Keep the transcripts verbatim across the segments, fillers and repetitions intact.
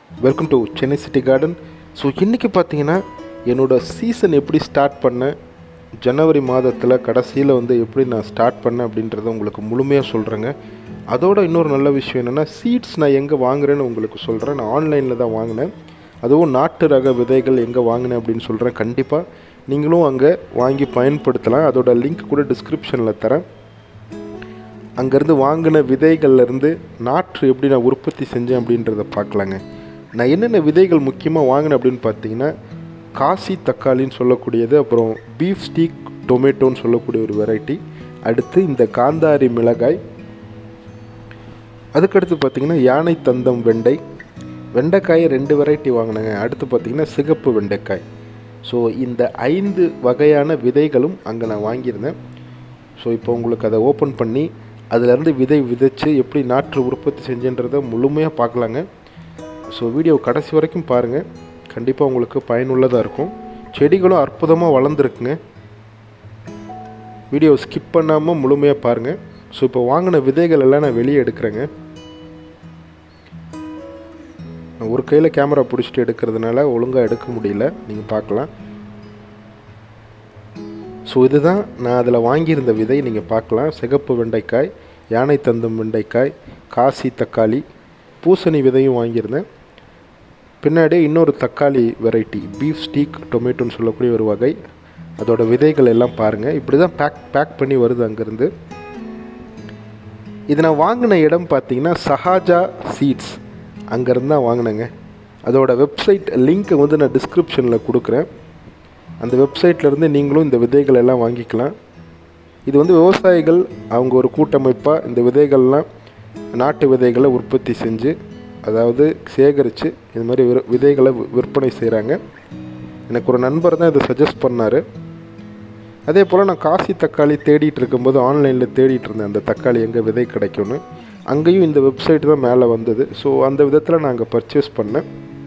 Welcome to Chennai city garden. So இன்றைக்கி பார்த்தீங்கன்னா என்னோடய சீசன் எப்படி ஸ்டார்ட் பண்ணேன், ஜனவரி மாதத்தில் கடைசியில் வந்து எப்படி நான் ஸ்டார்ட் பண்ணேன் அப்படின்றத உங்களுக்கு முழுமையாக சொல்கிறேங்க. அதோட இன்னொரு நல்ல விஷயம் என்னென்னா, சீட்ஸ் நான் எங்கே வாங்குறேன்னு உங்களுக்கு சொல்கிறேன். நான் ஆன்லைனில் தான் வாங்கினேன், அதுவும் நாட்டு ரக விதைகள் எங்கே வாங்கினேன் அப்படின்னு சொல்கிறேன். கண்டிப்பாக நீங்களும் அங்கே வாங்கி பயன்படுத்தலாம். அதோட லிங்க் கூட டிஸ்கிரிப்ஷனில் தரேன். அங்கேருந்து வாங்கின விதைகள்லேருந்து நாற்று எப்படி நான் உற்பத்தி செஞ்சேன் அப்படின்றத பார்க்கலாங்க. நான் என்னென்ன விதைகள் முக்கியமாக வாங்கினேன் அப்படின்னு பார்த்தீங்கன்னா, காசி தக்காளின்னு சொல்லக்கூடியது, அப்புறம் பீஃப் ஸ்டீக் டொமேட்டோன்னு சொல்லக்கூடிய ஒரு வெரைட்டி, அடுத்து இந்த காந்தாரி மிளகாய், அதுக்கடுத்து பார்த்திங்கன்னா யானை தந்தம் வெண்டை, வெண்டைக்காயை ரெண்டு வெரைட்டி வாங்கினேங்க. அடுத்து பார்த்திங்கன்னா சிகப்பு வெண்டைக்காய். ஸோ இந்த ஐந்து வகையான விதைகளும் அங்கே நான் வாங்கியிருந்தேன். ஸோ இப்போ உங்களுக்கு அதை ஓப்பன் பண்ணி அதிலேருந்து விதை விதைச்சு எப்படி நாற்று உற்பத்தி செஞ்சுன்றதை முழுமையாக பார்க்கலாங்க. ஸோ வீடியோ கடைசி வரைக்கும் பாருங்கள், கண்டிப்பாக உங்களுக்கு பயனுள்ளதாக இருக்கும். செடிகளும் அற்புதமாக வளர்ந்துருக்குங்க. வீடியோ ஸ்கிப் பண்ணாமல் முழுமையாக பாருங்கள். ஸோ இப்போ வாங்கின விதைகள் எல்லாம் நான் வெளியே எடுக்கிறேங்க. ஒரு கையில் கேமரா பிடிச்சிட்டு எடுக்கிறதுனால ஒழுங்காக எடுக்க முடியல, நீங்கள் பார்க்கலாம். ஸோ இதுதான் நான் அதில் வாங்கியிருந்த விதை, நீங்கள் பார்க்கலாம். சிகப்பு வெண்டைக்காய், யானை தந்தம் வெண்டைக்காய், காசி தக்காளி, பூசணி விதையும் வாங்கியிருந்தேன். பின்னாடி இன்னொரு தக்காளி வெரைட்டி, பீஃப் ஸ்டீக் டொமேட்டோன்னு சொல்லக்கூடிய ஒரு வகை, அதோட விதைகள் எல்லாம் பாருங்கள். இப்படி தான் பேக் பேக் பண்ணி வருது அங்கேருந்து. இது நான் வாங்கின இடம் பார்த்திங்கன்னா சஹாஜா சீட்ஸ், அங்கேருந்து தான் வாங்கினேங்க. அதோட வெப்சைட் லிங்க்கை வந்து நான் டிஸ்கிரிப்ஷனில் கொடுக்குறேன். அந்த வெப்சைட்லேருந்து நீங்களும் இந்த விதைகள் எல்லாம் வாங்கிக்கலாம். இது வந்து விவசாயிகள் அவங்க ஒரு கூட்டமைப்பாக இந்த விதைகள்லாம் நாட்டு விதைகளை உற்பத்தி செஞ்சு, அதாவது சேகரித்து இது மாதிரி விதைகளை விற்பனை செய்கிறாங்க. எனக்கு ஒரு நண்பர் தான் இதை சஜஸ்ட் பண்ணார். அதே போல் நான் காசி தக்காளி தேடிட்டு இருக்கும்போது ஆன்லைனில் தேடிட்டு இருந்தேன், அந்த தக்காளி எங்கே விதை கிடைக்கும்னு. அங்கேயும் இந்த வெப்சைட் தான் மேலே வந்தது. ஸோ அந்த விதத்தில் நான் அங்கே பர்ச்சேஸ் பண்ணேன்.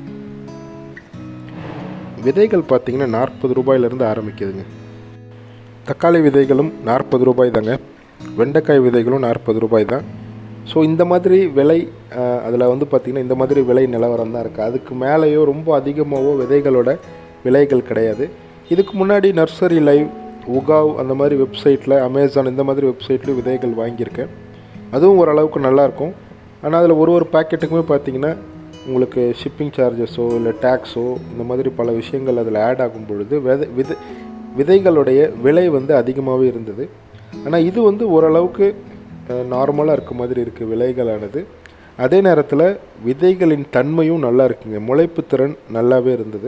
விதைகள் பார்த்திங்கன்னா நாற்பது ரூபாயிலேருந்து ஆரம்பிக்குதுங்க. தக்காளி விதைகளும் நாற்பது ரூபாய் தாங்க, வெண்டைக்காய் விதைகளும் நாற்பது ரூபாய் தான். ஸோ இந்த மாதிரி விலை அதில் வந்து பார்த்திங்கன்னா இந்த மாதிரி விலை நிலவரம் தான் இருக்குது. அதுக்கு மேலேயோ ரொம்ப அதிகமாகவோ விதைகளோட விலைகள் கிடையாது. இதுக்கு முன்னாடி நர்சரி லைவ், உகாவ் அந்த மாதிரி வெப்சைட்டில், அமேசான் இந்த மாதிரி வெப்சைட்லேயும் விதைகள் வாங்கியிருக்கேன். அதுவும் ஓரளவுக்கு நல்லாயிருக்கும். ஆனால் அதில் ஒரு ஒரு பேக்கெட்டுக்குமே பார்த்திங்கன்னா உங்களுக்கு ஷிப்பிங் சார்ஜஸோ இல்லை டேக்ஸோ இந்த மாதிரி பல விஷயங்கள் அதில் ஆட் ஆகும் பொழுது விதை விதை விதைகளுடைய விலை வந்து அதிகமாகவே இருந்தது. ஆனால் இது வந்து ஓரளவுக்கு நார்மலாக இருக்க மாதிரி இருக்குது விலைகளானது. அதே நேரத்தில் விதைகளின் தன்மையும் நல்லா இருக்குங்க, முளைப்பு திறன் நல்லாவே இருந்தது.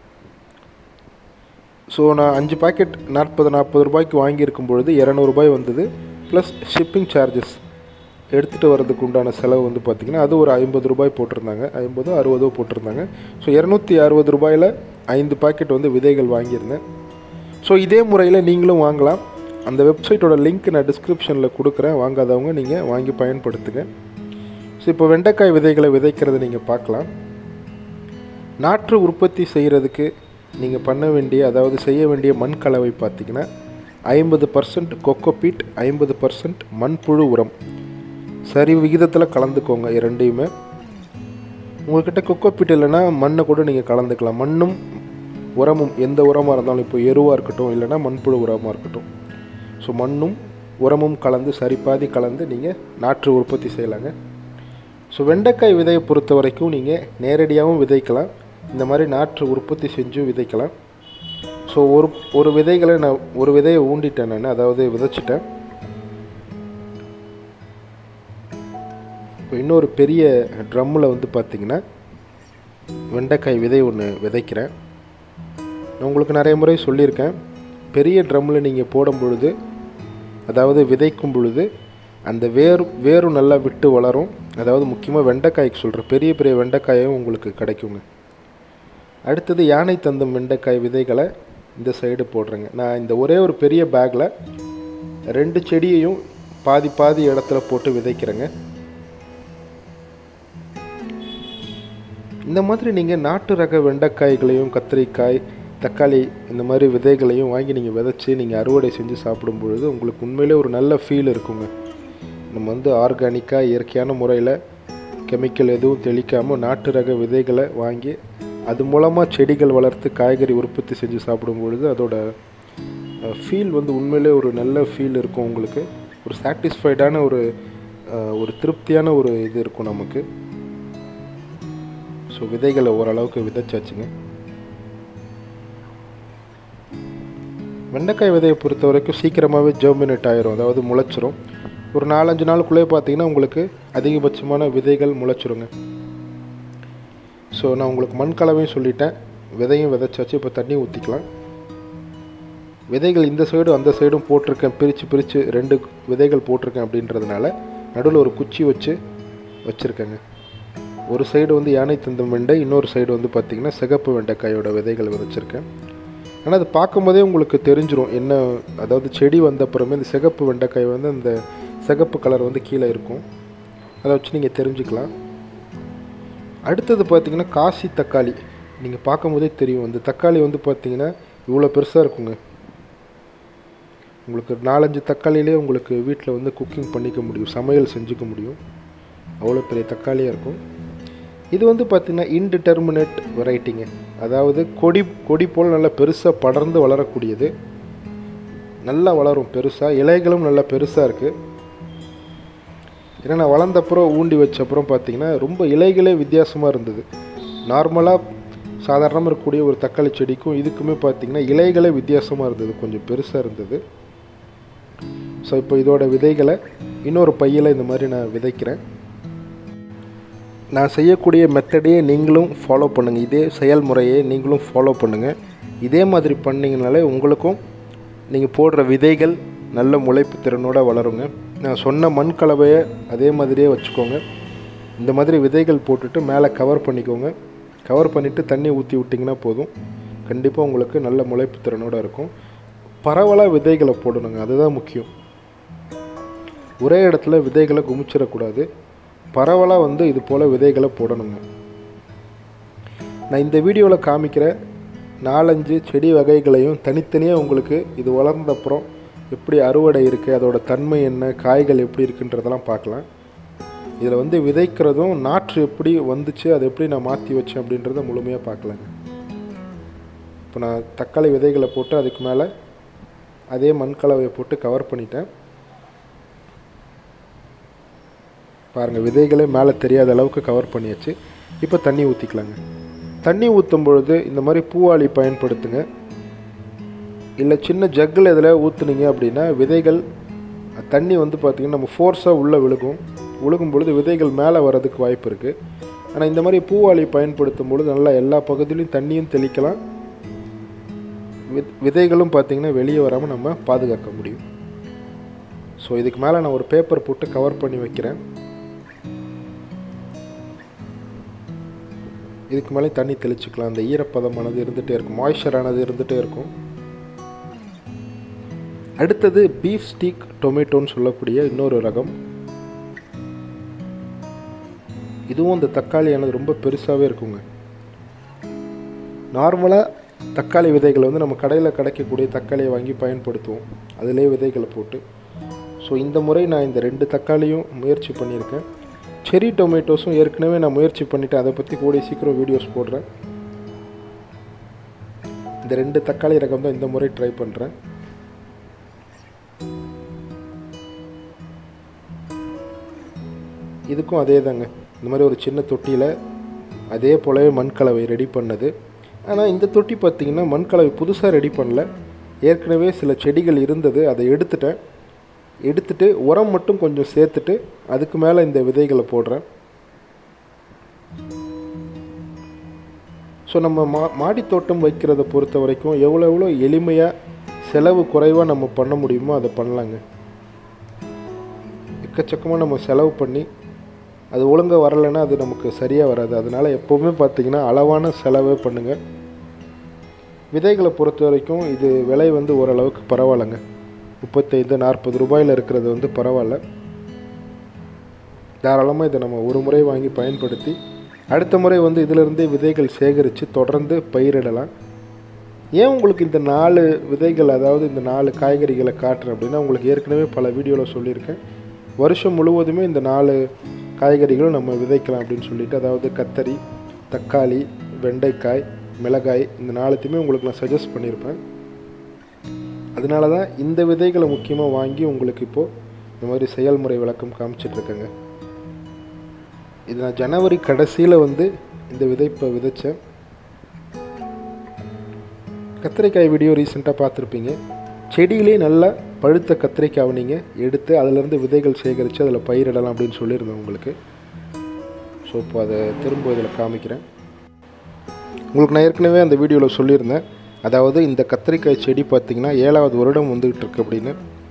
ஸோ நான் அஞ்சு பாக்கெட் நாற்பது நாற்பது ரூபாய்க்கு வாங்கியிருக்கும் பொழுது இரநூறுபாய் வந்தது. ப்ளஸ் ஷிப்பிங் சார்ஜஸ் எடுத்துகிட்டு வரதுக்கு உண்டான செலவு வந்து பார்த்திங்கன்னா அது ஒரு ஐம்பது ரூபாய் போட்டிருந்தாங்க, ஐம்பதோ அறுபதோ போட்டிருந்தாங்க. ஸோ இரநூத்தி அறுபது ரூபாயில் ஐந்து பாக்கெட் வந்து விதைகள் வாங்கியிருந்தேன். ஸோ இதே முறையில் நீங்களும் வாங்கலாம். அந்த வெப்சைட்டோட லிங்க் நான் டிஸ்கிரிப்ஷனில் கொடுக்குறேன், வாங்காதவங்க நீங்கள் வாங்கி பயன்படுத்துங்க. ஸோ இப்போ வெண்டைக்காய் விதைகளை விதைக்கிறத நீங்கள் பார்க்கலாம். நாற்று உற்பத்தி செய்கிறதுக்கு நீங்கள் பண்ண வேண்டிய, அதாவது செய்ய வேண்டிய மண் கலவை பார்த்திங்கன்னா ஐம்பது பர்சன்ட் கொக்கோபீட், ஐம்பது பர்சன்ட் மண்புழு உரம் சரி விகிதத்தில் கலந்துக்கோங்க. இரண்டையுமே உங்கள்கிட்ட கொக்கோபீட் இல்லைன்னா மண்ணை கூட நீங்கள் கலந்துக்கலாம். மண்ணும் உரமும் எந்த உரமாக இருந்தாலும், இப்போ எருவாக இருக்கட்டும் இல்லைனா மண்புழு உரமாக இருக்கட்டும், ஸோ மண்ணும் உரமும் கலந்து சரிபாதி கலந்து நீங்கள் நாற்று உற்பத்தி செய்யலாங்க. ஸோ வெண்டைக்காய் விதையை பொறுத்த வரைக்கும் நீங்கள் நேரடியாகவும் விதைக்கலாம், இந்த மாதிரி நாற்று உற்பத்தி செஞ்சும் விதைக்கலாம். ஸோ ஒரு ஒரு விதைகளை நான் ஒரு விதையை ஊண்டிட்டேன், நான் அதாவது விதைச்சிட்டேன். இப்போ இன்னொரு பெரிய ட்ரம்மில் வந்து பார்த்திங்கன்னா வெண்டைக்காய் விதை ஒன்று விதைக்கிறேன். நான் உங்களுக்கு நிறைய முறை சொல்லியிருக்கேன், பெரிய ட்ரம்மில் நீங்கள் போடும் பொழுது, அதாவது விதைக்கும் பொழுது அந்த வேர் வேரும் நல்லா விட்டு வளரும். அதாவது முக்கியமாக வெண்டைக்காய்க்கு சொல்கிறேன், பெரிய பெரிய வெண்டைக்காயும் உங்களுக்கு கிடைக்குங்க. அடுத்தது யானை தந்தம் வெண்டைக்காய் விதைகளை இந்த சைடு போடுறேங்க. நான் இந்த ஒரே ஒரு பெரிய பேக்கில் ரெண்டு செடியையும் பாதி பாதி இடத்துல போட்டு விதைக்கிறேங்க. இந்த மாதிரி நீங்கள் நாட்டு ரக வெண்டைக்காய்களையும் கத்திரிக்காய், தக்காளி இந்த மாதிரி விதைகளையும் வாங்கி நீங்கள் விதைச்சி நீங்கள் அறுவடை செஞ்சு சாப்பிடும் பொழுது உங்களுக்கு உண்மையிலே ஒரு நல்ல ஃபீல் இருக்குங்க. நம்ம வந்து ஆர்கானிக்காக இயற்கையான முறையில் கெமிக்கல் எதுவும் தெளிக்காமல் நாட்டு ரக விதைகளை வாங்கி அது மூலமாக செடிகள் வளர்த்து காய்கறி உற்பத்தி செஞ்சு சாப்பிடும் பொழுது அதோட ஃபீல் வந்து உண்மையிலே ஒரு நல்ல ஃபீல் இருக்கும். உங்களுக்கு ஒரு சாட்டிஸ்ஃபைடான ஒரு ஒரு திருப்தியான ஒரு இது இருக்கும் நமக்கு. ஸோ விதைகளை ஓரளவுக்கு விதைச்சாச்சுங்க. வெண்டைக்காய் விதையை பொறுத்த வரைக்கும் சீக்கிரமாகவே ஜெர்மினேட் ஆயிரும், அதாவது முளைச்சிரும். ஒரு நாலஞ்சு நாளுக்குள்ளே பார்த்தீங்கன்னா உங்களுக்கு அதிகபட்சமான விதைகள் முளைச்சிருங்க. ஸோ நான் உங்களுக்கு மண் கலவையும் சொல்லிட்டேன், விதையும் விதைச்சாச்சு. இப்போ தண்ணி ஊற்றிக்கலாம். விதைகள் இந்த சைடும் அந்த சைடும் போட்டிருக்கேன், பிரித்து பிரித்து ரெண்டு விதைகள் போட்டிருக்கேன். அப்படின்றதுனால நடுவில் ஒரு குச்சி வச்சு வச்சுருக்கேங்க. ஒரு சைடு வந்து யானை தந்தம் வெண்டை, இன்னொரு சைடு வந்து பார்த்திங்கன்னா சிகப்பு வெண்டைக்காயோட விதைகள் விதைச்சிருக்கேன். ஆனால் அது பார்க்கும்போதே உங்களுக்கு தெரிஞ்சிடும் என்ன, அதாவது செடி வந்த அப்புறமே இந்த சிகப்பு வெண்டைக்காய் வந்து அந்த சிகப்பு கலர் வந்து கீழே இருக்கும். அதை வச்சு நீங்கள் தெரிஞ்சுக்கலாம். அடுத்தது பார்த்திங்கன்னா காசி தக்காளி. நீங்கள் பார்க்கும்போதே தெரியும், அந்த தக்காளி வந்து பார்த்திங்கன்னா இவ்வளோ பெருசாக இருக்குங்க. உங்களுக்கு நாலஞ்சு தக்காளியிலே உங்களுக்கு வீட்டில் வந்து குக்கிங் பண்ணிக்க முடியும், சமையல் செஞ்சுக்க முடியும். அவ்வளோ பெரிய தக்காளியாக இருக்கும். இது வந்து பார்த்திங்கன்னா இன்டிட்டர்மினேட் வெரைட்டிங்க, அதாவது கொடி கொடி போல் நல்லா பெருசாக படர்ந்து வளரக்கூடியது. நல்லா வளரும் பெருசாக, இலைகளும் நல்லா பெருசாக இருக்குது. ஏன்னா நான் வளர்ந்தப்புறம் ஊண்டி வச்சப்புறம் பார்த்திங்கன்னா ரொம்ப இலைகளே வித்தியாசமாக இருந்தது. நார்மலாக சாதாரணமாக இருக்கக்கூடிய ஒரு தக்காளி செடிக்கும் இதுக்குமே பார்த்திங்கன்னா இலைகளே வித்தியாசமாக இருந்தது, கொஞ்சம் பெருசாக இருந்தது. ஸோ இப்போ இதோட விதைகளை இன்னொரு பையில் இந்த மாதிரி நான் விதைக்கிறேன். நான் செய்யக்கூடிய மெத்தடையே நீங்களும் ஃபாலோ பண்ணுங்கள், இதே செயல்முறையை நீங்களும் ஃபாலோ பண்ணுங்கள். இதே மாதிரி பண்ணிங்கனாலே உங்களுக்கும் நீங்கள் போடுற விதைகள் நல்ல முளைப்பு திறனோடு வளருங்க. நான் சொன்ன மண் கலவையை அதே மாதிரியே வச்சுக்கோங்க. இந்த மாதிரி விதைகள் போட்டுட்டு மேலே கவர் பண்ணிக்கோங்க. கவர் பண்ணிவிட்டு தண்ணி ஊற்றி விட்டிங்கன்னா போதும், கண்டிப்பாக உங்களுக்கு நல்ல முளைப்பு திறனோடு இருக்கும். பரவலாக விதைகளை போடணுங்க, அதுதான் முக்கியம். ஒரே இடத்துல விதைகளை குமிச்சிடக்கூடாது, பரவலாக வந்து இது போல் விதைகளை போடணுங்க. நான் இந்த வீடியோவில் காமிக்கிற நாலஞ்சு செடி வகைகளையும் தனித்தனியாக உங்களுக்கு இது வளர்ந்தப்புறம் எப்படி அறுவடை இருக்குது, அதோட தன்மை என்ன, காய்கள் எப்படி இருக்குன்றதெல்லாம் பார்க்கலாம். இதில் வந்து விதைக்கிறதும் நாற்று எப்படி வந்துச்சு, அதை எப்படி நான் மாற்றி வச்சேன் அப்படின்றத முழுமையாக பார்க்கலாங்க. இப்போ நான் தக்காளி விதைகளை போட்டு அதுக்கு மேலே அதே மண் கலவையை போட்டு கவர் பண்ணிட்டேன். பாருங்கள், விதைகளே மேலே தெரியாத அளவுக்கு கவர் பண்ணியாச்சு. இப்போ தண்ணி ஊற்றிக்கலாங்க. தண்ணி ஊற்றும் பொழுது இந்த மாதிரி பூவாளி பயன்படுத்துங்க, இல்லை சின்ன ஜக்கில் இதில் ஊற்றுனீங்க அப்படின்னா விதைகள் தண்ணி வந்து பார்த்திங்கன்னா நம்ம ஃபோர்ஸாக உள்ளே விழுகும். விழுகும் பொழுது விதைகள் மேலே வர்றதுக்கு வாய்ப்பு இருக்குது. ஆனால் இந்த மாதிரி பூவாளி பயன்படுத்தும் பொழுது நல்லா எல்லா பகுதியிலையும் தண்ணியும் தெளிக்கலாம், விதைகளும் பார்த்திங்கன்னா வெளியே வராமல் நம்ம பாதுகாக்க முடியும். ஸோ இதுக்கு மேலே நான் ஒரு பேப்பர் போட்டு கவர் பண்ணி வைக்கிறேன். இதுக்கு மேலே தண்ணி தெளிச்சுக்கலாம். அந்த ஈரப்பதமானது இருந்துகிட்டே இருக்கும், மாய்ஸ்சரானது இருந்துகிட்டே இருக்கும். அடுத்தது பீஃப் ஸ்டீக் டொமேட்டோன்னு சொல்லக்கூடிய இன்னொரு ரகம். இதுவும் அந்த தக்காளியானது ரொம்ப பெருசாகவே இருக்குங்க. நார்மலாக தக்காளி விதைகளை வந்து நம்ம கடையில் கிடைக்கக்கூடிய தக்காளியை வாங்கி பயன்படுத்துவோம், அதிலே விதைகளை போட்டு. ஸோ இந்த முறை நான் இந்த ரெண்டு தக்காளியும் முயற்சி பண்ணியிருக்கேன். செரி டொமேட்டோஸும் ஏற்கனவே நான் முயற்சி பண்ணிவிட்டேன், அதை பற்றி கூடிய சீக்கிரம் வீடியோஸ் போடுறேன். இந்த ரெண்டு தக்காளி ரகம் தான் இந்த முறை ட்ரை பண்ணுறேன். இதுக்கும் அதே தாங்க, இந்த மாதிரி ஒரு சின்ன தொட்டியில் அதே போலவே மண்கலவை ரெடி பண்ணது. ஆனால் இந்த தொட்டி பார்த்திங்கன்னா மண்கலவை புதுசாக ரெடி பண்ணல, ஏற்கனவே சில செடிகள் இருந்தது, அதை எடுத்துட்டேன். எடுத்துட்டு உரம் மட்டும் கொஞ்சம் சேர்த்துட்டு அதுக்கு மேலே இந்த விதைகளை போடுறேன். ஸோ நம்ம மா மாடி தோட்டம் வைக்கிறத பொறுத்த வரைக்கும் எவ்வளோ எவ்வளோ எளிமையாக செலவு குறைவாக நம்ம பண்ண முடியுமோ அதை பண்ணலாங்க. எக்கச்சக்கமாக நம்ம செலவு பண்ணி அது ஒழுங்காக வரலைன்னா அது நமக்கு சரியாக வராது. அதனால் எப்போவுமே பார்த்திங்கன்னா அளவான செலவே பண்ணுங்கள். விதைகளை பொறுத்த வரைக்கும் இது விலை வந்து ஓரளவுக்கு பரவாயில்லைங்க. முப்பத்தைந்து நாற்பது ரூபாயில் இருக்கிறது வந்து பரவாயில்ல. தாராளமாக இதை நம்ம ஒரு முறை வாங்கி பயன்படுத்தி அடுத்த முறை வந்து இதிலிருந்தே விதைகள் சேகரித்து தொடர்ந்து பயிரிடலாம். ஏன் உங்களுக்கு இந்த நாலு விதைகள், அதாவது இந்த நாலு காய்கறிகளை காட்டுறேன் அப்படின்னா, உங்களுக்கு ஏற்கனவே பல வீடியோவில் சொல்லியிருக்கேன். வருஷம் முழுவதுமே இந்த நாலு காய்கறிகளும் நம்ம விதைக்கலாம் அப்படின்னு சொல்லிட்டு, அதாவது கத்தரி, தக்காளி, வெண்டைக்காய், மிளகாய், இந்த நாலுத்தையுமே உங்களுக்கு நான் சஜஸ்ட் பண்ணியிருப்பேன். அதனால தான் இந்த விதைகளை முக்கியமாக வாங்கி உங்களுக்கு இப்போது இந்த மாதிரி செயல்முறை விளக்கம் காமிச்சிட்ருக்கேங்க. இது நான் ஜனவரி கடைசியில் வந்து இந்த விதைப்பை விதைச்சேன். கத்திரிக்காய் வீடியோ ரீசெண்டாக பார்த்துருப்பீங்க. செடியிலே நல்லா பழுத்த கத்திரிக்காவை நீங்கள் எடுத்து அதிலேருந்து விதைகள் சேகரித்து அதில் பயிரிடலாம் அப்படின்னு சொல்லியிருந்தேன் உங்களுக்கு. ஸோ இப்போ அதை திரும்ப இதில் காமிக்கிறேன். உங்களுக்கு நான் ஏற்கனவே அந்த வீடியோவில் சொல்லியிருந்தேன், அதாவது இந்த கத்திரிக்காய் செடி பார்த்திங்கன்னா ஏழாவது வருடம் வந்துக்கிட்டு இருக்கு அப்படின்னு.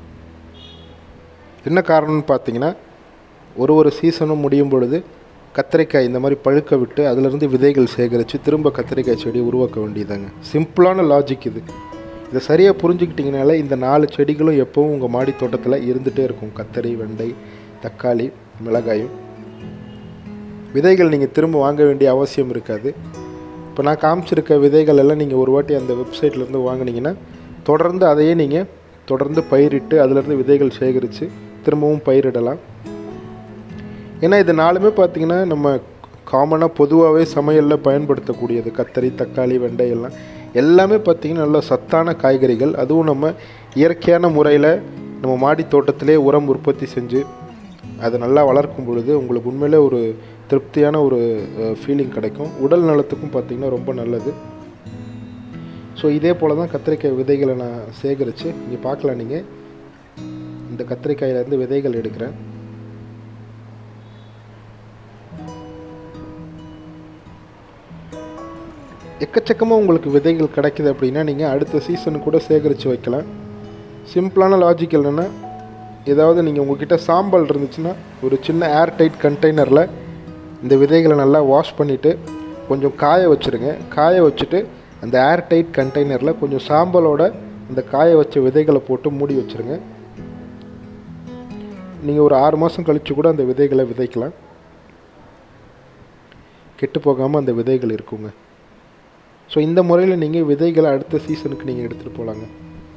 என்ன காரணம்னு பார்த்தீங்கன்னா, ஒரு ஒரு சீசனும் முடியும் பொழுது கத்திரிக்காய் இந்த மாதிரி பழுக்க விட்டு அதிலிருந்து விதைகள் சேகரித்து திரும்ப கத்திரிக்காய் செடியை உருவாக்க வேண்டியதாங்க. சிம்பிளான லாஜிக் இது. இதை சரியாக புரிஞ்சுக்கிட்டிங்கனால இந்த நாலு செடிகளும் எப்போவும் உங்கள் மாடி தோட்டத்தில் இருந்துகிட்டே இருக்கும். கத்தரி, வெண்டை, தக்காளி, மிளகாயும். விதைகள் நீங்கள் திரும்ப வாங்க வேண்டிய அவசியம் இருக்காது. இப்போ நான் காமிச்சிருக்க விதைகள் எல்லாம் நீங்கள் ஒரு வாட்டி அந்த வெப்சைட்லேருந்து வாங்கினீங்கன்னா தொடர்ந்து அதையே நீங்கள் தொடர்ந்து பயிரிட்டு அதிலேருந்து விதைகள் சேகரித்து திரும்பவும் பயிரிடலாம். ஏன்னா இது நாலுமே பார்த்திங்கன்னா நம்ம காமனாக பொதுவாகவே சமையலில் பயன்படுத்தக்கூடியது. கத்தரி, தக்காளி, வெண்டை எல்லாம் எல்லாமே பார்த்திங்கன்னா நல்ல சத்தான காய்கறிகள். அதுவும் நம்ம இயற்கையான முறையில் நம்ம மாடி தோட்டத்திலே உரம் உற்பத்தி செஞ்சு அதை நல்லா வளர்க்கும் பொழுது உங்களுக்கு உண்மையிலே ஒரு திருப்தியான ஒரு ஃபீலிங் கிடைக்கும். உடல் நலத்துக்கும் பார்த்திங்கன்னா ரொம்ப நல்லது. ஸோ இதே போல் தான் கத்திரிக்காய் விதைகளை நான் சேகரித்து இங்கே பார்க்கலாம். நீங்கள் இந்த கத்திரிக்காயிலேருந்து விதைகள் எடுக்கிறேன். எக்கச்சக்கமாக உங்களுக்கு விதைகள் கிடைக்கிது அப்படின்னா நீங்கள் அடுத்த சீசனு கூட சேகரித்து வைக்கலாம். சிம்பிளான லாஜிக் என்னென்னா, ஏதாவது நீங்கள் உங்கள்கிட்ட சாம்பல் இருந்துச்சுன்னா ஒரு சின்ன ஏர் டைட் கண்டெய்னரில் இந்த விதைகளை நல்லா வாஷ் பண்ணிவிட்டு கொஞ்சம் காய வச்சுருங்க. காய வச்சுட்டு அந்த ஏர் டைட் கண்டெய்னரில் கொஞ்சம் சாம்பலோட அந்த காய வச்ச விதைகளை போட்டு மூடி வச்சுருங்க. நீங்கள் ஒரு ஆறு மாதம் கழித்து கூட அந்த விதைகளை விதைக்கலாம். கெட்டு போகாமல் அந்த விதைகள் இருக்குங்க. ஸோ இந்த முறையில் நீங்கள் விதைகளை அடுத்த சீசனுக்கு நீங்கள் எடுத்துகிட்டு போகலாங்க.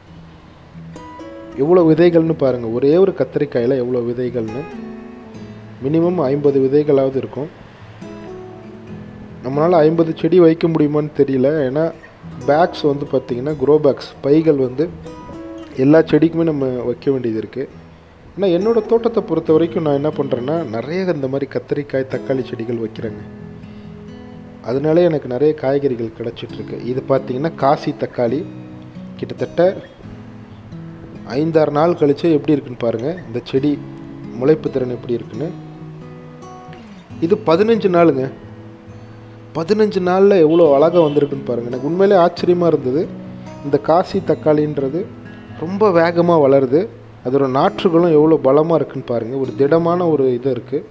எவ்வளோ விதைகள்னு பாருங்கள். ஒரே ஒரு கத்திரிக்காயில் எவ்வளோ விதைகள்னு மினிமம் ஐம்பது விதைகளாவது இருக்கும். நம்மளால் ஐம்பது செடி வைக்க முடியுமான்னு தெரியல. ஏன்னா பேக்ஸ் வந்து பார்த்திங்கன்னா க்ரோ பேக்ஸ், பைகள் வந்து எல்லா செடிக்குமே நம்ம வைக்க வேண்டியது இருக்குது. ஆனால் என்னோடய தோட்டத்தை பொறுத்த வரைக்கும் நான் என்ன பண்ணுறேன்னா, நிறைய இந்த மாதிரி கத்திரிக்காய், தக்காளி செடிகள் வைக்கிறேங்க. அதனாலே எனக்கு நிறைய காய்கறிகள் கிடச்சிட்ருக்கு. இது பார்த்திங்கன்னா காசி தக்காளி. கிட்டத்தட்ட ஐந்தாறு நாள் கழித்து எப்படி இருக்குன்னு பாருங்கள். இந்த செடி முளைப்பு திறன் எப்படி இருக்குன்னு. இது பதினஞ்சு நாளுங்க. பதினஞ்சு நாளில் எவ்வளோ அழகாக வந்திருக்குன்னு பாருங்கள். எனக்கு உண்மையிலே ஆச்சரியமாக இருந்தது. இந்த காசி தக்காளின்றது ரொம்ப வேகமாக வளருது. அதோட நாற்றுகளும் எவ்வளோ பலமாக இருக்குன்னு பாருங்கள். ஒரு திடமான ஒரு இது இருக்குது.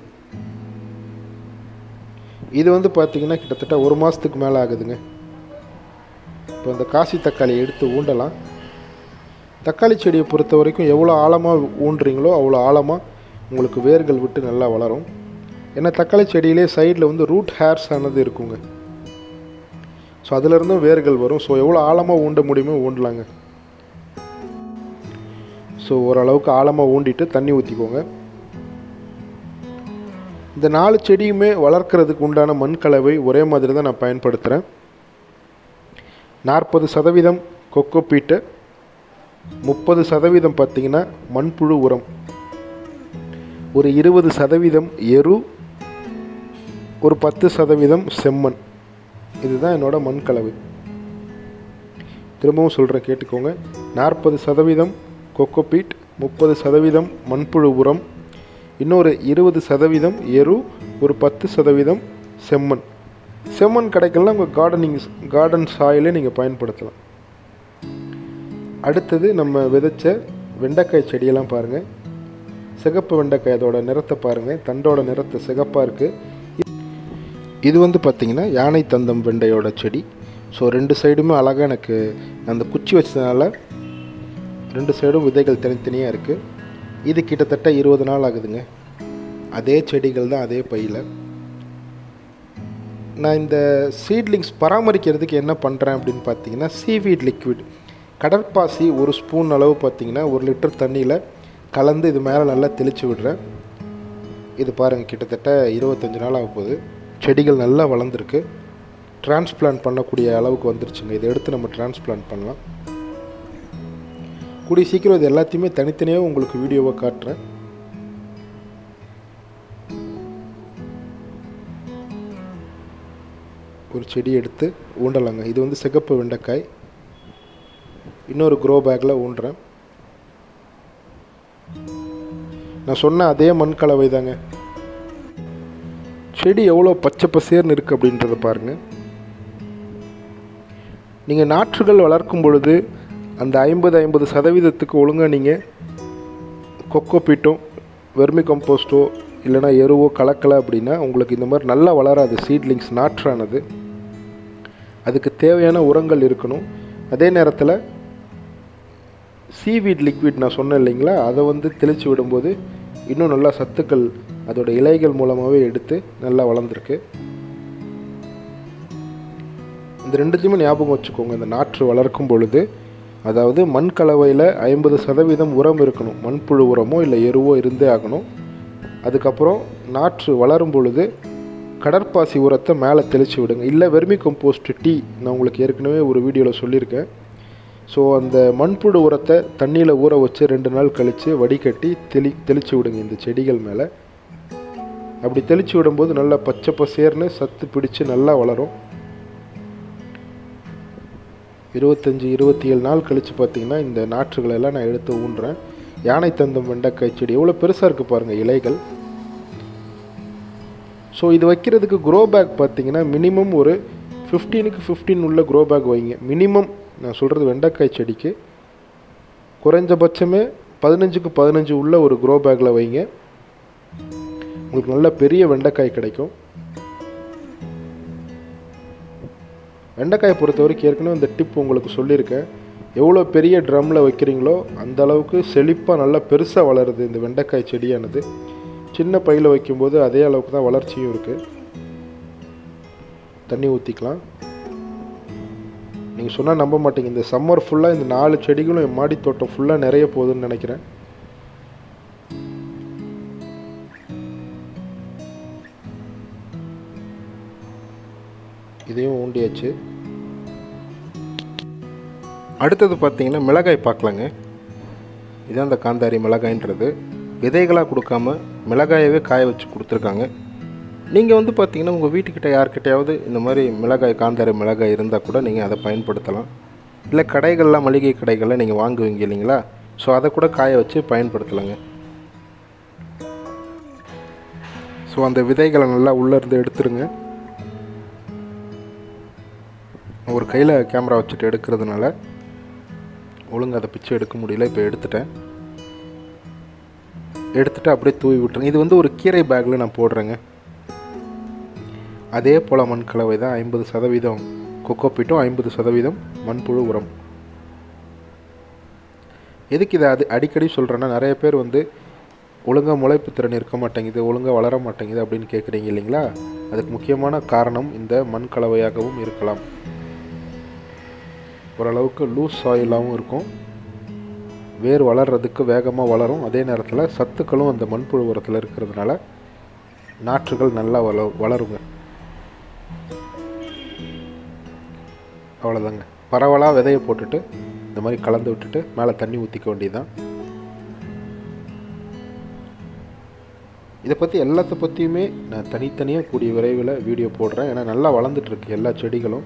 இது வந்து பார்த்திங்கன்னா கிட்டத்தட்ட ஒரு மாதத்துக்கு மேலே ஆகுதுங்க. இப்போ இந்த காசி தக்காளியை எடுத்து ஊண்டலாம். தக்காளி செடியை பொறுத்த வரைக்கும் எவ்வளோ ஆழமாக ஊண்டுறீங்களோ அவ்வளோ ஆழமாக உங்களுக்கு வேர்கள் விட்டு நல்லா வளரும். ஏன்னா தக்காளி செடியிலே சைடில் வந்து ரூட் ஹேர்ஸ் ஆனது இருக்குங்க. ஸோ அதிலிருந்தும் வேர்கள் வரும். ஸோ எவ்வளோ ஆழமாக ஊண்ட முடியுமோ ஊண்டலாங்க. ஸோ ஓரளவுக்கு ஆழமாக ஊண்டிட்டு தண்ணி ஊற்றிக்கோங்க. இந்த நாலு செடியுமே வளர்க்குறதுக்கு உண்டான மண் கலவை ஒரே மாதிரி தான் நான் பயன்படுத்துகிறேன். நாற்பது சதவீதம் கொக்கோ பீட்டு, முப்பது சதவீதம் பார்த்திங்கன்னா மண்புழு உரம், ஒரு இருபது சதவீதம் எரு, ஒரு பத்து சதவீதம் செம்மண். இதுதான் என்னோடய மண் கலவை. திரும்பவும் சொல்கிறேன், கேட்டுக்கோங்க. நாற்பது சதவீதம் கொக்கோ பீட், முப்பது சதவீதம் மண்புழு உரம், இன்னொரு இருபது சதவீதம் எரு, ஒரு பத்து சதவீதம் செம்மண். செம்மண் கிடைக்கலாம், உங்கள் கார்டனிங் கார்டன் சாயிலே நீங்கள் பயன்படுத்தலாம். அடுத்தது நம்ம விதைச்ச வெண்டைக்காய் செடியெல்லாம் பாருங்கள். சிகப்பு வெண்டைக்காய், அதோட நிறத்தை பாருங்கள். தண்டோட நிறத்தை சிகப்பாக இருக்குது. இது வந்து பார்த்திங்கன்னா யானை தந்தம் வெண்டையோட செடி. ஸோ ரெண்டு சைடுமே அழகாக எனக்கு அந்த குச்சி வச்சதுனால ரெண்டு சைடும் விதைகள் தனித்தனியாக இருக்குது. இது கிட்டத்தட்ட இருபது நாள் ஆகுதுங்க. அதே செடிகள் தான், அதே பையில். நான் இந்த சீட்லிங்ஸ் பராமரிக்கிறதுக்கு என்ன பண்ணுறேன் அப்படின்னு பார்த்தீங்கன்னா, சீவீட் லிக்விட், கடற்பாசி ஒரு ஸ்பூன் அளவு பார்த்திங்கன்னா ஒரு லிட்டர் தண்ணியில் கலந்து இது மேலே நல்லா தெளித்து விடுறேன். இது பாருங்கள், கிட்டத்தட்ட இருபத்தஞ்சி நாள் ஆக போகுது. செடிகள் நல்லா வளர்ந்துருக்கு. டிரான்ஸ்பிளான்ட் பண்ணக்கூடிய அளவுக்கு வந்துருச்சுங்க. இதை எடுத்து நம்ம டிரான்ஸ்பிளான்ட் பண்ணலாம். கூடிய சீக்கிரம் இது எல்லாத்தையுமே தனித்தனியாக உங்களுக்கு வீடியோவாக காட்டுறேன். ஒரு செடி எடுத்து ஊண்டலாங்க. இது வந்து சிகப்பு வெண்டைக்காய். இன்னொரு க்ரோ பேக்கில் ஊண்டுறேன். நான் சொன்ன அதே மண் கலவை தாங்க. செடி எவ்வளோ பச்சை பசேர்னு இருக்குது அப்படின்றத பாருங்கள். நீங்கள் நாற்றுகள் வளர்க்கும் பொழுது அந்த ஐம்பது ஐம்பது சதவீதத்துக்கு ஒழுங்காக நீங்கள் கொக்கோ பீட்டோ வெர்மி கம்போஸ்ட்டோ இல்லைனா எருவோ கலக்கலை அப்படின்னா உங்களுக்கு இந்த மாதிரி நல்லா வளராது. சீட்லிங்ஸ் நாற்றானது அதுக்கு தேவையான உரங்கள் இருக்கணும். அதே நேரத்தில் சீவீட் லிக்விட் நான் சொன்னேன் இல்லைங்களா, அதை வந்து தெளித்து விடும்போது இன்னும் நல்லா சத்துக்கள் அதோட இலைகள் மூலமாகவே எடுத்து நல்லா வளர்ந்துருக்கு. இந்த ரெண்டுத்தையுமே ஞாபகம் வச்சுக்கோங்க. இந்த நாற்று வளர்க்கும் பொழுது அதாவது மண் கலவையில் ஐம்பது சதவீதம் உரம் இருக்கணும். மண்புழு உரமோ இல்லை எருவோ இருந்தே ஆகணும். அதுக்கப்புறம் நாற்று வளரும் பொழுது கடற்பாசி உரத்தை மேலே தெளித்து விடுங்க. இல்லை வெர்மி கம்போஸ்ட் டீ நான் உங்களுக்கு ஏற்கனவே ஒரு வீடியோவில் சொல்லியிருக்கேன். ஸோ அந்த மண்புழு உரத்தை தண்ணியில் ஊற வச்சு ரெண்டு நாள் கழித்து வடிகட்டி தெளி தெளித்து விடுங்க இந்த செடிகள் மேலே. அப்படி தெளித்து விடும்போது நல்லா பச்சை பசேர்னு சத்து பிடிச்சி நல்லா வளரும். இருபத்தஞ்சி இருபத்தி ஏழு நாள் கழித்து பார்த்திங்கன்னா இந்த நாற்றுகளெல்லாம் நான் எடுத்து ஊன்றேன். யானை தந்தம் வெண்டைக்காய் செடி எவ்வளோ பெருசாக இருக்குது பாருங்கள் இலைகள். ஸோ இது வைக்கிறதுக்கு க்ரோ பேக் பார்த்திங்கன்னா மினிமம் ஒரு ஃபிஃப்டீனுக்கு ஃபிஃப்டீன் உள்ள க்ரோ பேக் வைங்க. மினிமம் நான் சொல்கிறது வெண்டைக்காய் செடிக்கு குறைஞ்சபட்சமே பதினஞ்சுக்கு பதினஞ்சு உள்ள ஒரு க்ரோ பேக்கில் வைங்க. உங்களுக்கு நல்ல பெரிய வெண்டைக்காய் கிடைக்கும். வெண்டைக்காயை பொறுத்த வரைக்கும் ஏற்கனவே இந்த டிப் உங்களுக்கு சொல்லியிருக்கேன். எவ்வளோ பெரிய ட்ரம்மில் வைக்கிறீங்களோ அந்த அளவுக்கு செழிப்பாக நல்லா பெருசாக வளருது இந்த வெண்டைக்காய் செடியானது. சின்ன பையில் வைக்கும்போது அதே அளவுக்கு தான் வளர்ச்சியும் இருக்குது. தண்ணி ஊற்றிக்கலாம். நீங்கள் சொன்னால் நம்ப மாட்டீங்க, இந்த சம்மர் ஃபுல்லாக இந்த நாலு செடிகளும் என் மாடி தோட்டம் ஃபுல்லாக நிறைய போகுதுன்னு நினைக்கிறேன். இதையும் ஊண்டியாச்சு. அடுத்தது பார்த்திங்கன்னா மிளகாய் பார்க்கலாங்க. இதுதான் இந்த காந்தாரி மிளகாய்ன்றது. விதைகளாக கொடுக்காம மிளகாயவே காய வச்சு கொடுத்துருக்காங்க. நீங்கள் வந்து பார்த்திங்கன்னா உங்கள் வீட்டுக்கிட்ட யார்கிட்டையாவது இந்த மாதிரி மிளகாய் காந்தாரி மிளகாய் இருந்தால் கூட நீங்கள் அதை பயன்படுத்தலாம். இல்லை கடைகளில் மளிகை கடைகளில் நீங்கள் வாங்குவீங்க இல்லைங்களா, ஸோ அதை கூட காய வச்சு பயன்படுத்தலாங்க. ஸோ அந்த விதைகளை நல்லா உள்ளேருந்து எடுத்துருங்க. ஒரு கையில் கேமரா வச்சுட்டு எடுக்கிறதுனால ஒழுங்காக அதை பிச்சு எடுக்க முடியல. இப்போ எடுத்துட்டேன். எடுத்துகிட்டு அப்படியே தூவி விட்டுருங்க. இது வந்து ஒரு கீரை பேக்கில் நான் போடுறேங்க. அதே போல் மண் கலவை தான். ஐம்பது சதவீதம் கொக்கோ பீட்டும் ஐம்பது சதவீதம் மண்புழு உரம். எதுக்கு இதை அது அடிக்கடி சொல்கிறேன்னா, நிறைய பேர் வந்து ஒழுங்காக முளைப்பு திறன் இருக்க மாட்டேங்குது, ஒழுங்காக வளர மாட்டேங்குது அப்படின்னு கேட்குறீங்க இல்லைங்களா. அதுக்கு முக்கியமான காரணம் இந்த மண் கலவையாகவும் இருக்கலாம். ஓரளவுக்கு லூஸ் சாயிலாகவும் இருக்கும். வேர் வளர்கிறதுக்கு வேகமாக வளரும். அதே நேரத்தில் சத்துக்களும் அந்த மண்புழு உரத்தில் இருக்கிறதுனால நாற்றுகள் நல்லா வள வளருங்க அவ்வளோதாங்க. பரவலாக விதையை போட்டுட்டு இந்த மாதிரி கலந்து விட்டுட்டு மேலே தண்ணி ஊற்றிக்க வேண்டியதுதான். இதை பற்றி எல்லாத்த பற்றியுமே நான் தனித்தனியாக கூடிய விரைவில் வீடியோ போடுறேன். ஏன்னா நல்லா வளர்ந்துட்டுருக்கு எல்லா செடிகளும்.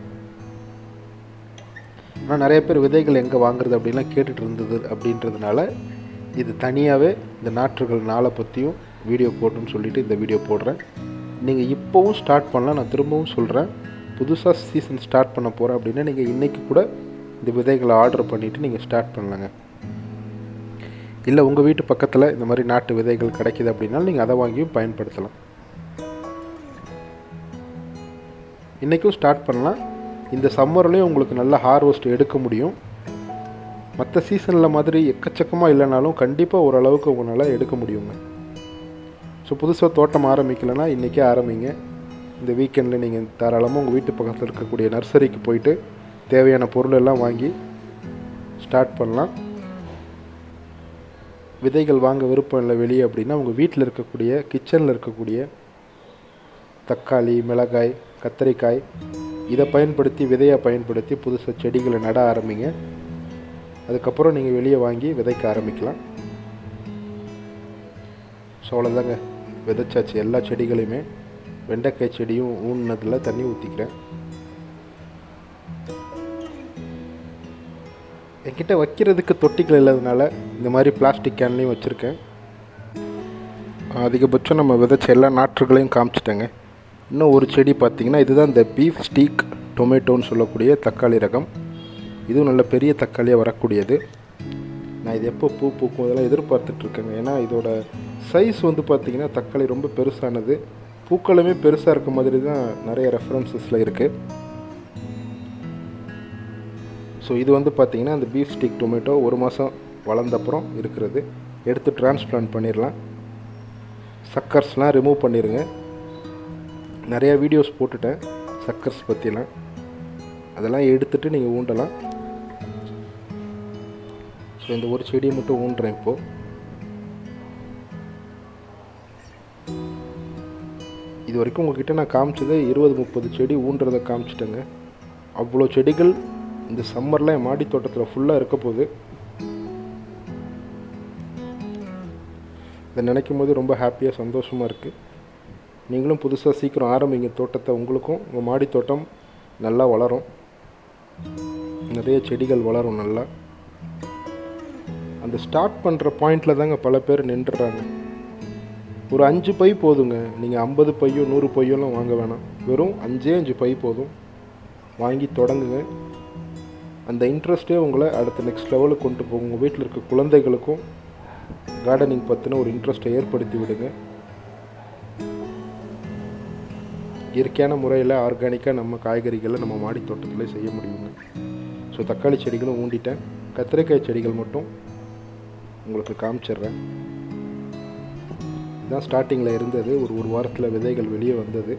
ஆனால் நிறைய பேர் விதைகள் எங்கே வாங்குறது அப்படின்லாம் கேட்டுட்டு இருந்தது அப்படின்றதுனால இது தனியாகவே இந்த நாற்றுகள் நாளை பற்றியும் வீடியோ போட்டுன்னு சொல்லிவிட்டு இந்த வீடியோ போடுறேன். நீங்கள் இப்போவும் ஸ்டார்ட் பண்ணலாம். நான் திரும்பவும் சொல்கிறேன், புதுசாக சீசன் ஸ்டார்ட் பண்ண போகிறேன் அப்படின்னா நீங்கள் இன்றைக்கி கூட இந்த விதைகளை ஆர்டர் பண்ணிவிட்டு நீங்கள் ஸ்டார்ட் பண்ணலாங்க. இல்லை உங்கள் வீட்டு பக்கத்தில் இந்த மாதிரி நாட்டு விதைகள் கிடைக்கிது அப்படின்னாலும் நீங்கள் அதை வாங்கியும் பயன்படுத்தலாம். இன்றைக்கும் ஸ்டார்ட் பண்ணலாம். இந்த சம்மர்லேயும் உங்களுக்கு நல்ல ஹார்வெஸ்ட் எடுக்க முடியும். மற்ற சீசனில் மாதிரி எக்கச்சக்கமாக இல்லைனாலும் கண்டிப்பாக ஓரளவுக்கு உங்களால் எடுக்க முடியுங்க. ஸோ புதுசாக தோட்டம் ஆரம்பிக்கலைன்னா இன்றைக்கே ஆரம்பிங்க. இந்த வீக்கெண்டில் நீங்கள் தாராளமாக உங்கள் வீட்டு பக்கத்தில் இருக்கக்கூடிய நர்சரிக்கு போயிட்டு தேவையான பொருள் எல்லாம் வாங்கி ஸ்டார்ட் பண்ணலாம். விதைகள் வாங்க விருப்பம் இல்லை வெளியே அப்படின்னா உங்கள் வீட்டில் இருக்கக்கூடிய கிச்சனில் இருக்கக்கூடிய தக்காளி, மிளகாய், கத்தரிக்காய் இதை பயன்படுத்தி விதையாக பயன்படுத்தி புதுசாக செடிகளை நட ஆரம்பிங்க. அதுக்கப்புறம் நீங்கள் வெளியே வாங்கி விதைக்க ஆரம்பிக்கலாம். ஸோ அவ்வளோதாங்க, விதைச்சாச்சு எல்லா செடிகளையுமே. வெண்டைக்காய் செடியும் ஊன்னதில் தண்ணி ஊற்றிக்கிறேன். என்கிட்ட வைக்கிறதுக்கு தொட்டிகள் இல்லாததுனால இந்த மாதிரி பிளாஸ்டிக் கேன்லேயும் வச்சுருக்கேன். அதிகபட்சம் நம்ம விதைச்ச எல்லா நாற்றுகளையும் காமிச்சிட்டேங்க. இன்னும் ஒரு செடி பார்த்திங்கன்னா, இதுதான் இந்த பீஃப் ஸ்டீக் டொமேட்டோன்னு சொல்லக்கூடிய தக்காளி ரகம். இதுவும் நல்ல பெரிய தக்காளியாக வரக்கூடியது. நான் இது எப்போ பூ பூக்கும் இதெல்லாம் எதிர்பார்த்துட்ருக்கேங்க. ஏன்னா இதோட சைஸ் வந்து பார்த்திங்கன்னா தக்காளி ரொம்ப பெருசானது, பூக்களுமே பெருசாக இருக்க மாதிரி தான் நிறைய ரெஃபரன்சஸில் இருக்குது. ஸோ இது வந்து பார்த்திங்கன்னா அந்த பீஃப் ஸ்டீக் டொமேட்டோ ஒரு மாதம் வளர்ந்தப்புறம் இருக்கிறது. எடுத்து டிரான்ஸ்பிளான்ட் பண்ணிடலாம். சக்கர்ஸ்லாம் ரிமூவ் பண்ணிடுங்க. நிறையா வீடியோஸ் போட்டுட்டேன் சக்கர்ஸ் பற்றிலாம், அதெல்லாம் எடுத்துகிட்டு நீங்கள் ஊண்டலாம். ஸோ இந்த ஒரு செடியை மட்டும் ஊண்டுறேன் இப்போது. இது வரைக்கும் உங்கள்கிட்ட நான் காமிச்சது இருபது முப்பது செடி ஊண்டுறதை காமிச்சிட்டேங்க. அவ்வளோ செடிகள் இந்த சம்மரில் என் மாடி தோட்டத்தில் ஃபுல்லாக இருக்க போகுது. இதை நினைக்கும் போது ரொம்ப ஹாப்பியாக சந்தோஷமாக இருக்குது. நீங்களும் புதுசாக சீக்கிரம் ஆரம்பிங்க தோட்டத்தை. உங்களுக்கும் உங்கள் மாடி தோட்டம் நல்லா வளரும், நிறைய செடிகள் வளரும் நல்லா. அந்த ஸ்டார்ட் பண்ணுற பாயிண்டில் தாங்க பல பேர் நின்றுறாங்க. ஒரு அஞ்சு பை போதுங்க. நீங்கள் ஐம்பது பையோ நூறு பையோலாம் வாங்க வேணாம். வெறும் அஞ்சே அஞ்சு பை போதும். வாங்கி தொடங்குங்க. அந்த இன்ட்ரெஸ்ட்டே உங்களை அடுத்த நெக்ஸ்ட் லெவலுக்கு கொண்டு போகும். உங்கள் வீட்டில் இருக்க குழந்தைகளுக்கும் கார்டனிங் பற்றின ஒரு இன்ட்ரெஸ்ட்டை ஏற்படுத்தி விடுங்க. இயற்கையான முறையில் ஆர்கானிக்காக நம்ம காய்கறிகளை நம்ம மாடி தோட்டத்தில் செய்ய முடியுங்க. ஸோ தக்காளி செடிகளும் ஊண்டிட்டேன். கத்திரிக்காய் செடிகள் மட்டும் உங்களுக்கு காமிச்சிட்றேன். இதுதான் ஸ்டார்டிங்கில் இருந்தது. ஒரு ஒரு வாரத்தில் விதைகள் வெளியே வந்தது.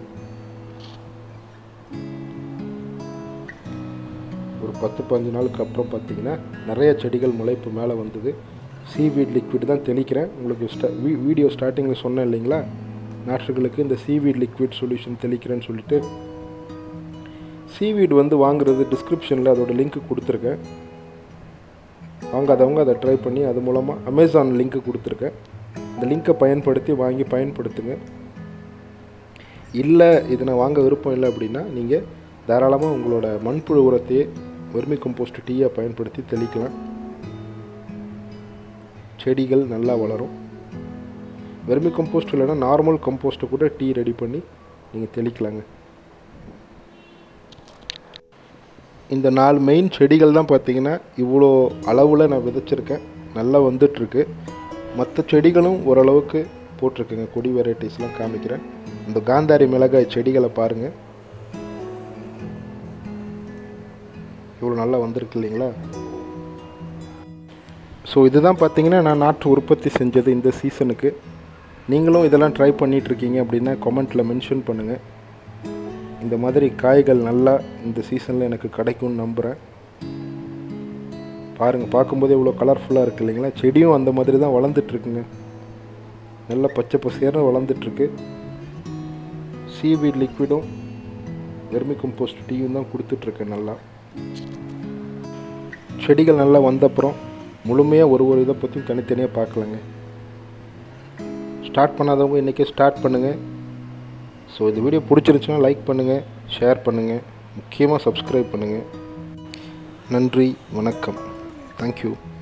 ஒரு பத்து பதினஞ்சு நாளுக்கு அப்புறம் பார்த்திங்கன்னா நிறைய செடிகள் முளைப்பு மேலே வந்தது. சீவீட் லிக்விட் தான் தெளிக்கிறேன். உங்களுக்கு ஸ்டா வீடியோ ஸ்டார்டிங்கில் சொன்னேன் இல்லைங்களா, நாற்றுகளுக்கு இந்த சீவீட் லிக்விட் சொல்யூஷன் தெளிக்கிறேன்னு சொல்லிட்டு. சீவீட் வந்து வாங்குறது டிஸ்கிரிப்ஷனில் அதோட லிங்க் கொடுத்துருக்கேன். வாங்காதவங்க அதை ட்ரை பண்ணி அது மூலமாக அமேசான் லிங்க்கு கொடுத்துருக்கேன். இந்த லிங்க்கை பயன்படுத்தி வாங்கி பயன்படுத்துங்க. இல்லை இது நான் வாங்க விருப்பம் இல்லை அப்படின்னா நீங்கள் தாராளமாக உங்களோட மண்புழு உரத்தையே வெர்மிகம்போஸ்ட் டீயாக பயன்படுத்தி தெளிக்கலாம். செடிகள் நல்லா வளரும். வெர்மிகம்போஸ்ட் இல்லைன்னா நார்மல் கம்போஸ்ட்டை கூட டீ ரெடி பண்ணி நீங்கள் தெளிக்கலாங்க. இந்த நாலு மெயின் செடிகள் தான் பார்த்திங்கன்னா இவ்வளோ அளவில் நான் விதைச்சிருக்கேன். நல்லா வந்துட்டுருக்கு. மற்ற செடிகளும் ஓரளவுக்கு போட்டிருக்குங்க. கொடி வெரைட்டிஸ்லாம் காமிக்கிறேன். இந்த காந்தாரி மிளகாய் செடிகளை பாருங்கள், இவ்வளோ நல்லா வந்திருக்கு இல்லைங்களா. ஸோ இதுதான் பார்த்திங்கன்னா நான் நாற்று உற்பத்தி செஞ்சது இந்த சீசனுக்கு. நீங்களும் இதெல்லாம் ட்ரை பண்ணிகிட்ருக்கீங்க அப்படின்னா கமெண்ட்டில் மென்ஷன் பண்ணுங்கள். இந்த மாதிரி காய்கள் நல்லா இந்த சீசனில் எனக்கு கிடைக்கும்னு நம்புகிறேன். பாருங்கள், பார்க்கும்போதே இவ்வளோ கலர்ஃபுல்லாக இருக்குது இல்லைங்களா. செடியும் அந்த மாதிரி தான் வளர்ந்துட்டுருக்குங்க. நல்லா பச்சை பசேர்னு வளர்ந்துட்டுருக்கு. சீவீட் லிக்விடும் வெர்மிகம்போஸ்ட் டீயும் தான் கொடுத்துட்ருக்கேன். நல்லா செடிகள் நல்லா வந்தப்புறம் முழுமையாக ஒரு ஒரு இதை பற்றியும் தனித்தனியாக பார்க்கலாங்க. ஸ்டார்ட் பண்ணாதவங்க இன்றைக்கே ஸ்டார்ட் பண்ணுங்கள். ஸோ இந்த வீடியோ பிடிச்சிருச்சுன்னா லைக் பண்ணுங்கள், ஷேர் பண்ணுங்கள், முக்கியமாக சப்ஸ்கிரைப் பண்ணுங்கள். நன்றி, வணக்கம், தேங்க்யூ.